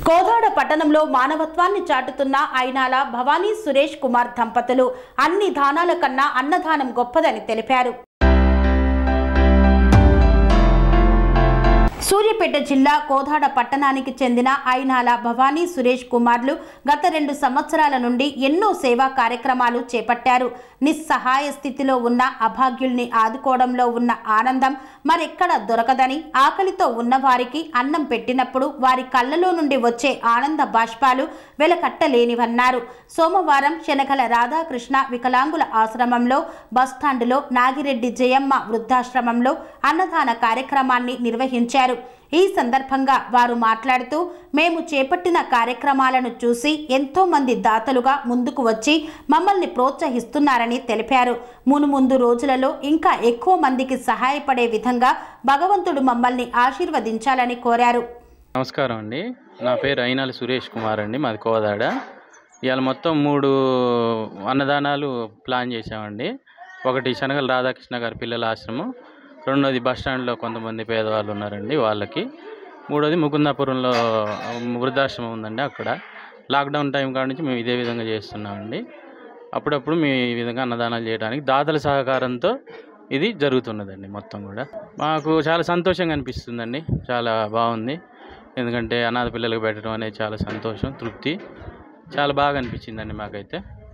కోదాడ పట్టణంలో మానవత్వాన్ని చాటుతున్న అయినాల భవానీ సురేష్ కుమార్ దంపతులు అన్ని దానాల కన్నా అన్నదానం గొప్పదని తెలిపారు. సూర్యాపేట జిల్లా కోదాడ పట్టణానికి చెందిన అయినాల భవానీ సురేష్ కుమార్లు గత 2 సంవత్సరాల నుండి ఎన్నో సేవా కార్యక్రమాలు చేపట్టారు. నిస్సహాయ స్థితిలో ఉన్న అభాగ్యుల్ని ఆదుకోవడంలో ఉన్న ఆనందం మరెక్కడ దొరకదని, ఆకలితో ఉన్న వారికి అన్నం పెట్టినప్పుడు వారి కళ్ళలో నుండి వచ్చే ఆనంద బాష్పాలు వెలకట్టలేనివన్నారు. సోమవారం శనగల రాధాకృష్ణ వికలాంగుల ఆశ్రమంలో, బస్టాండులో, నాగిరెడ్డి జయమ్మ వృద్ధాశ్రమంలో అన్నదాన కార్యక్రమాన్ని నిర్వహించారు. ఈ సందర్భంగా వారు మాట్లాడుతూ, మేము చేపట్టిన కార్యక్రమాలను చూసి ఎంతో మంది దాతలుగా ముందుకు వచ్చి మమ్మల్ని ప్రోత్సహిస్తున్నారని తెలిపారు. మునుముందు రోజులలో ఇంకా ఎక్కువ మందికి సహాయపడే విధంగా భగవంతుడు మమ్మల్ని ఆశీర్వదించాలని కోరారు. నమస్కారం అండి, నా పేరు అయినాల సురేష్ కుమార్ అండి, మాది కోదాడ. ఇవాళ మొత్తం 3 అన్నదానాలు ప్లాన్ చేసామండి. ఒకటి శనగల రాధాకృష్ణ గారి పిల్లల ఆశ్రమం, రెండోది బస్టాండ్లో కొంతమంది పేదవాళ్ళు ఉన్నారండి వాళ్ళకి, మూడోది ముకుందాపురంలో వృద్ధాశ్రమం ఉందండి అక్కడ. లాక్డౌన్ టైం కాడ నుంచి మేము ఇదే విధంగా చేస్తున్నామండి. అప్పుడప్పుడు మేము ఈ విధంగా అన్నదానాలు చేయడానికి దాతల సహకారంతో ఇది జరుగుతున్నదండి. మొత్తం కూడా మాకు చాలా సంతోషంగా అనిపిస్తుందండి, చాలా బాగుంది. ఎందుకంటే అనాథ పిల్లలకు పెట్టడం అనేది చాలా సంతోషం, తృప్తి, చాలా బాగా అనిపించిందండి మాకైతే.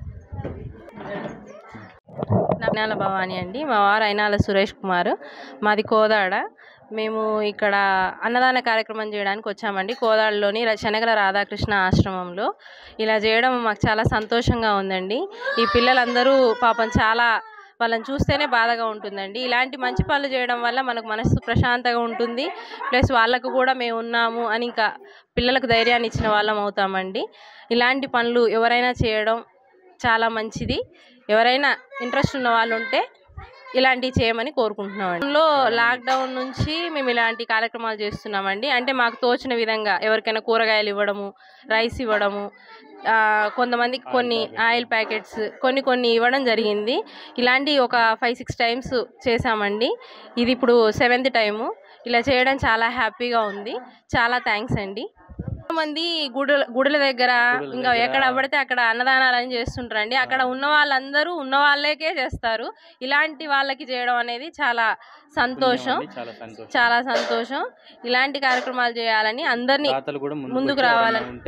అయినాల భవానీ అండి, మా వారు అయినాల సురేష్ కుమార్, మాది కోదాడ. మేము ఇక్కడ అన్నదాన కార్యక్రమం చేయడానికి వచ్చామండి. కోదాడలోని శనగల రాధాకృష్ణ ఆశ్రమంలో ఇలా చేయడం మాకు చాలా సంతోషంగా ఉందండి. ఈ పిల్లలందరూ పాపం చాలా, వాళ్ళని చూస్తేనే బాధగా ఉంటుందండి. ఇలాంటి మంచి పనులు చేయడం వల్ల మనకు మనసు ప్రశాంతంగా ఉంటుంది. ప్లస్ వాళ్ళకు కూడా మేము ఉన్నాము అని ఇంకా పిల్లలకు ధైర్యాన్ని ఇచ్చిన వాళ్ళం అవుతామండి. ఇలాంటి పనులు ఎవరైనా చేయడం చాలా మంచిది. ఎవరైనా ఇంట్రెస్ట్ ఉన్న వాళ్ళు ఉంటే ఇలాంటివి చేయమని కోరుకుంటున్నామండి. లాక్డౌన్ నుంచి మేము ఇలాంటి కార్యక్రమాలు చేస్తున్నామండి. అంటే మాకు తోచిన విధంగా ఎవరికైనా కూరగాయలు ఇవ్వడము, రైస్ ఇవ్వడము, కొంతమందికి కొన్ని ఆయిల్ ప్యాకెట్స్ కొన్ని ఇవ్వడం జరిగింది. ఇలాంటి ఒక 5-6 టైమ్స్ చేశామండి. ఇది ఇప్పుడు 7th టైము. ఇలా చేయడం చాలా హ్యాపీగా ఉంది. చాలా థ్యాంక్స్ అండి. మంది గుడుల దగ్గర ఇంకా ఎక్కడ పడితే అక్కడ అన్నదానాలని చేస్తుంటారండి. అక్కడ ఉన్న వాళ్ళందరూ ఉన్న వాళ్ళకే చేస్తారు. ఇలాంటి వాళ్ళకి చేయడం అనేది చాలా సంతోషం, చాలా సంతోషం. ఇలాంటి కార్యక్రమాలు చేయాలని అందరినీ ముందుకు రావాలని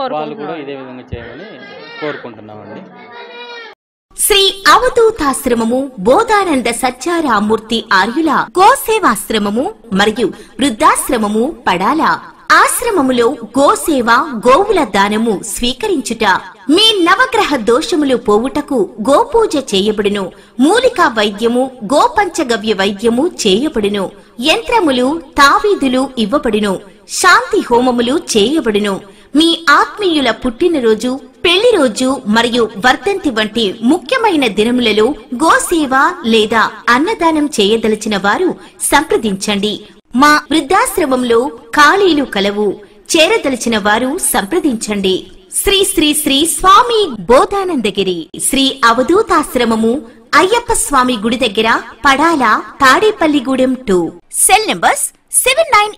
కోరుకుంటున్నామండి. శ్రీ అవధూతాశ్రమము, బోధానంద సత్యారామూర్తి ఆర్యుల గోసేవాశ్రమము మరియు వృద్ధాశ్రమము పడాల. ఆశ్రమములో గోసేవ, గోవుల దానము స్వీకరించుట, మీ నవగ్రహ దోషములు పోవుటకు గోపూజ చేయబడును. మూలికా వైద్యము, గోపంచగవ్య వైద్యము చేయబడును. యంత్రములు, తావీదులు ఇవ్వబడును. శాంతి హోమములు చేయబడును. మీ ఆత్మీయుల పుట్టినరోజు, పెళ్లి రోజు మరియు వర్ధంతి వంటి ముఖ్యమైన దినములలో గోసేవ లేదా అన్నదానం చేయదలిచిన వారు సంప్రదించండి. మా వృద్ధాశ్రమంలో ఖాళీలు కలవు. చేరదలిచిన వారు సంప్రదించండి. శ్రీ శ్రీ శ్రీ స్వామి బోధానందగిరి శ్రీ అవధూతాశ్రమము, అయ్యప్ప స్వామి గుడి దగ్గర, పడాల, తాడేపల్లిగూడెం 2. Cell numbers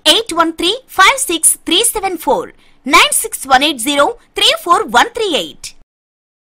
7981356374, 96180341138.